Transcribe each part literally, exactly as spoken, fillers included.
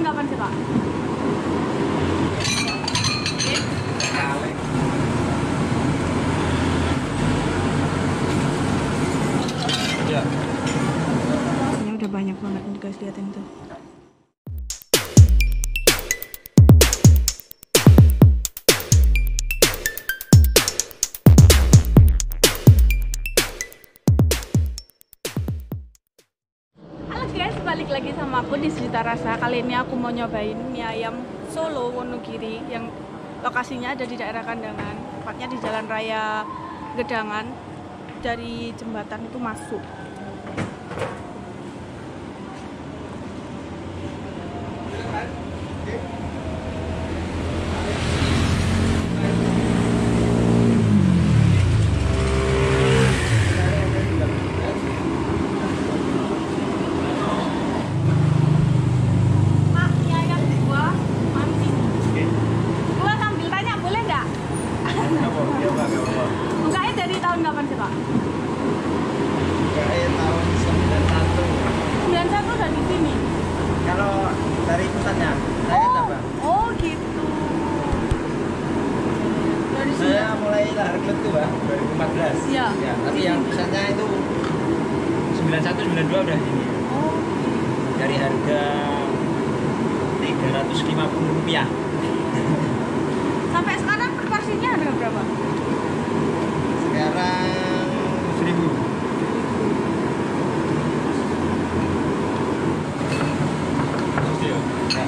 tahun kapan sih Pak? Ya. Ini udah banyak banget nih guys, liatin tuh. Guys, balik lagi sama aku di Sejuta Rasa. Kali ini aku mau nyobain mie ayam Solo Wonogiri yang lokasinya ada di daerah Kandangan, tepatnya di Jalan Raya Gedangan. Dari jembatan itu masuk. Bukanya dari tahun kapan sih Pak? Bukanya tahun sembilan satu. sembilan satu udah di sini? Kalau dari pusatnya, saya Oh, apa? oh gitu. Dari sini? Saya mulai lahir klub tuh Bang, dua ribu empat belas. Iya. Ya, tapi yang pusatnya itu sembilan satu sembilan dua udah ini. Oh. Dari harga tiga ratus lima puluh rupiah. Sampai sekarang porsinya harga berapa? Sekarang seribu. Ya.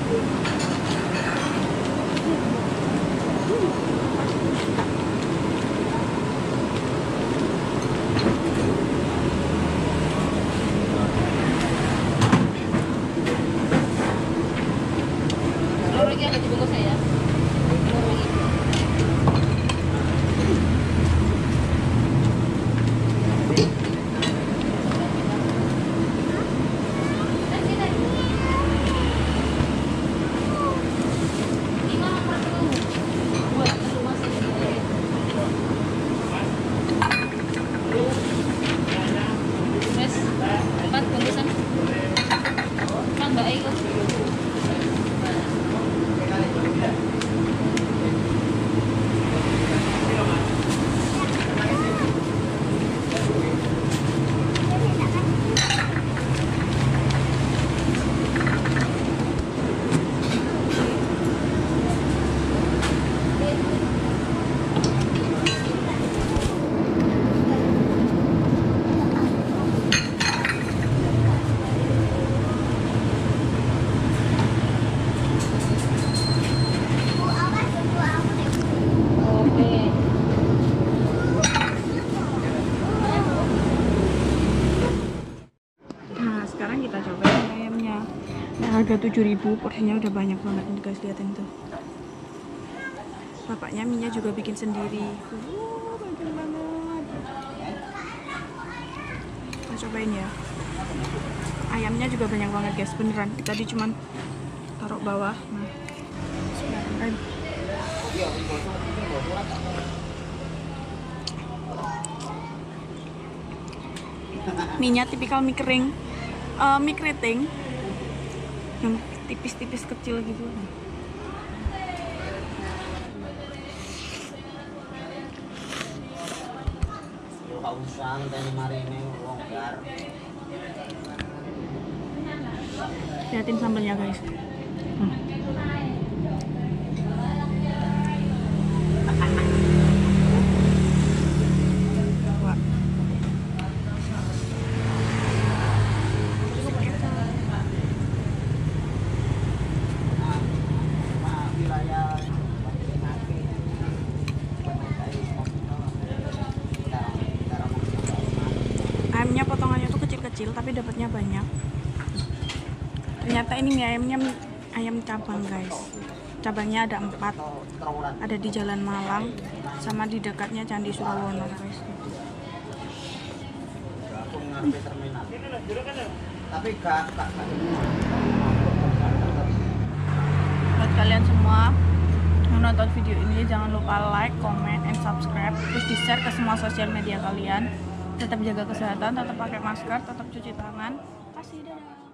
Telur lagi ada dibungkus saya. Telur lagi. Mas, empat bungkusan. Kan Mbak Eko. Oke. Nah, sekarang kita coba ayamnya. Nah, harga tujuh ribu, porsinya udah banyak banget nih guys, liatin tuh. Bapaknya minyak juga bikin sendiri. Uh, banyak banget. Kita cobain ya. Ayamnya juga banyak banget guys, beneran. Tadi cuman taruh bawah. Nah, bismillahirrahmanirrahim. Minyak tipikal mie kering, eh, mie keriting yang tipis-tipis kecil gitu. Liatin sambelnya guys. Hmm. Wah. Ayamnya potongannya tuh kecil-kecil tapi dapatnya banyak. Ternyata ini mie ayamnya mie ayam cabang guys. Cabangnya ada empat, ada di Jalan Malang sama di dekatnya Candi Surawono guys. Tapi kak, kak, Buat kalian semua yang nonton video ini, jangan lupa like, comment, and subscribe. Terus di share ke semua sosial media kalian. Tetap jaga kesehatan, tetap pakai masker, tetap cuci tangan. Kasih, dadah.